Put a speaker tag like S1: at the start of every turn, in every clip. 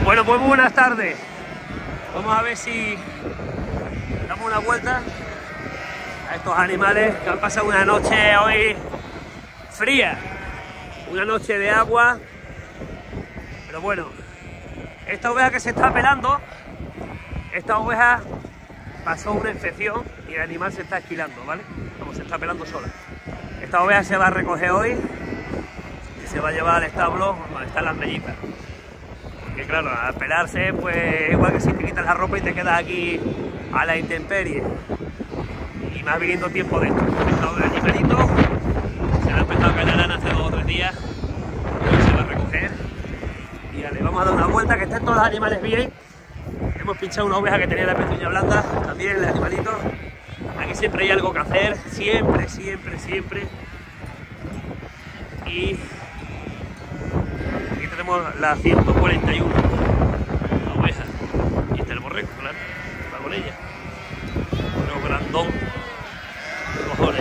S1: Bueno, pues muy buenas tardes. Vamos a ver si damos una vuelta a estos animales que han pasado una noche hoy fría, una noche de agua. Pero bueno, esta oveja que se está pelando, esta oveja pasó una infección y el animal se está esquilando, ¿vale? Como se está pelando sola. Esta oveja se va a recoger hoy y se va a llevar al establo donde están las mellitas. Porque claro, al pelarse, pues igual que si te quitas la ropa y te quedas aquí a la intemperie. Y más viniendo tiempo de esto. Estos animalitos se han empezado a caer la lana hace 2 o 3 días. Y hoy se va a recoger. Y le vamos a dar una vuelta, que estén todos los animales bien. Hemos pinchado una oveja que tenía la pezuña blanda, también el animalito. Aquí siempre hay algo que hacer, siempre. Y aquí tenemos la 141, la oveja. Y este es el borrego, claro, va con ella. Un grandón de cojones.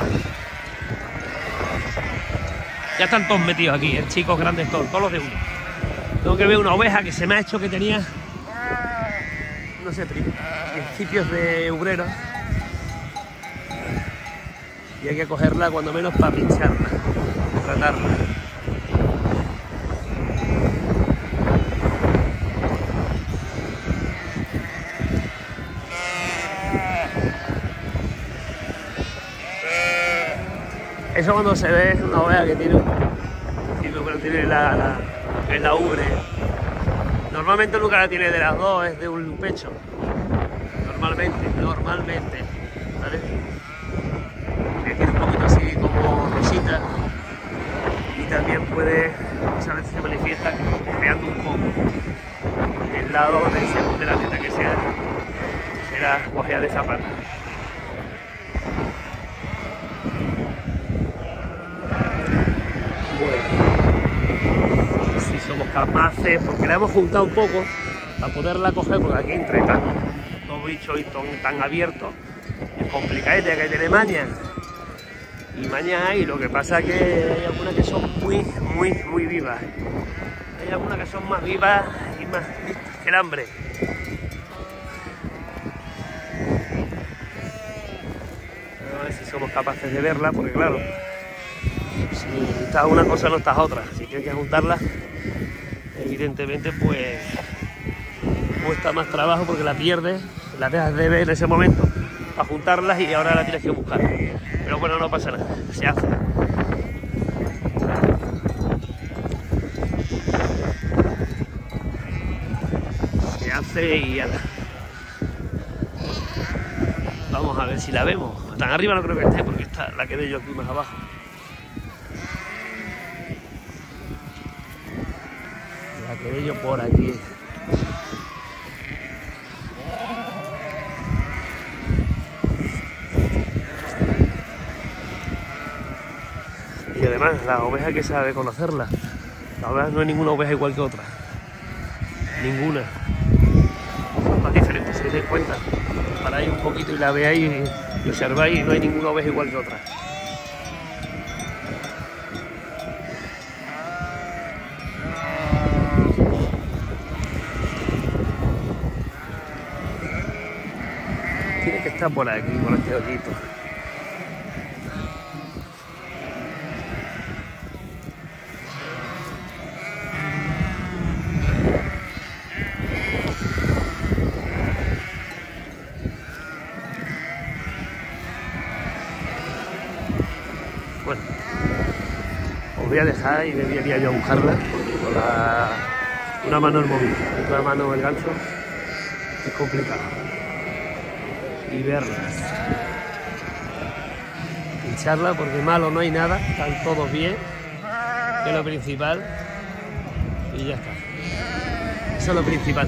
S1: Ya están todos metidos aquí, chicos grandes todos los de uno. Tengo que ver una oveja que se me ha hecho que tenía, no sé, principios de obrero. Y hay que cogerla cuando menos para pincharla, tratarla. Eso cuando se ve una oveja que tiene la ubre. Normalmente nunca la tiene de las dos, es de un pecho. Normalmente, ¿vale? Que tiene un poquito así como rosita. Y también puede, muchas veces se manifiesta creando un poco el lado de la teta que sea cogida de esa pata. Bueno, si somos capaces, porque la hemos juntado un poco para poderla coger, porque aquí entre tantos bichos y tan abiertos es complicadete, que tiene maña. Y maña hay, lo que pasa es que hay algunas que son muy vivas. Hay algunas que son más vivas y más listas que el hambre. A ver si somos capaces de verla, porque claro, si estás una cosa no estás otra. Si tienes que juntarla, evidentemente pues cuesta más trabajo porque la pierdes, la dejas de ver en ese momento para juntarlas y ahora la tienes que buscar. Pero bueno, no pasa nada, se hace. Se hace y ya. Vamos a ver si la vemos. Tan arriba no creo que esté porque está, la quedé yo aquí más abajo. La quedé yo por aquí. Y además la oveja hay que sabe conocerla. La oveja no es ninguna oveja igual que otra. Ninguna. Son más diferentes, si os dais cuenta. Paráis un poquito y la veáis y observáis y no hay ninguna oveja igual que otra. Tiene que estar por aquí, por este hoyito. Bueno, os voy a dejar y debería yo a buscarla porque con una mano el móvil, otra mano el gancho, es complicado. Y verlas, pincharla porque malo no hay nada, están todos bien, que es lo principal, y ya está. Eso es lo principal.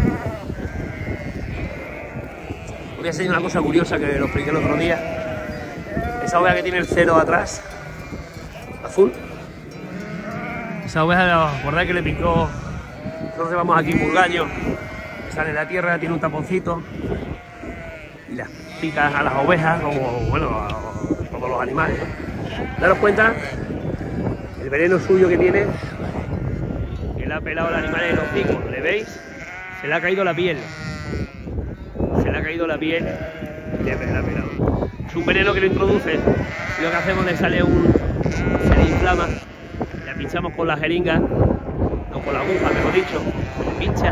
S1: Os voy a enseñar una cosa curiosa que lo expliqué el otro día. Esa oveja que tiene el 0 atrás, azul, esa oveja, ¿os acordáis que le picó? Nosotros llevamos aquí murgaño, que sale de la tierra, tiene un taponcito y las pica a las ovejas, como bueno, a todos los animales. Daros cuenta el veneno suyo que tiene, que le ha pelado al animal en los picos, ¿le veis? Se le ha caído la piel. Se le ha caído la piel. Ya me la ha pelado. Es un veneno que lo introduce. Y lo que hacemos le sale se le inflama. Le pinchamos con la jeringa, o con la aguja, mejor dicho. Se pincha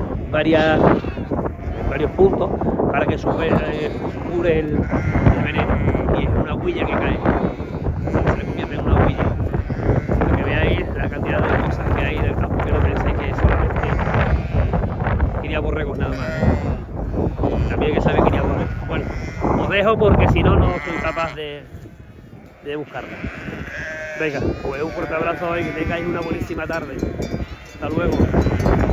S1: varios puntos para que cure el veneno. Y es una huilla que cae. Se le convierte en una huilla. Para que veáis la cantidad de cosas que hay del campo, que no penséis que solamente quería borregos nada más. También que sabe que quería borregos. Bueno, os dejo porque si no, no soy capaz de buscarla. Venga, pues un fuerte abrazo y que tengáis una buenísima tarde. Hasta luego.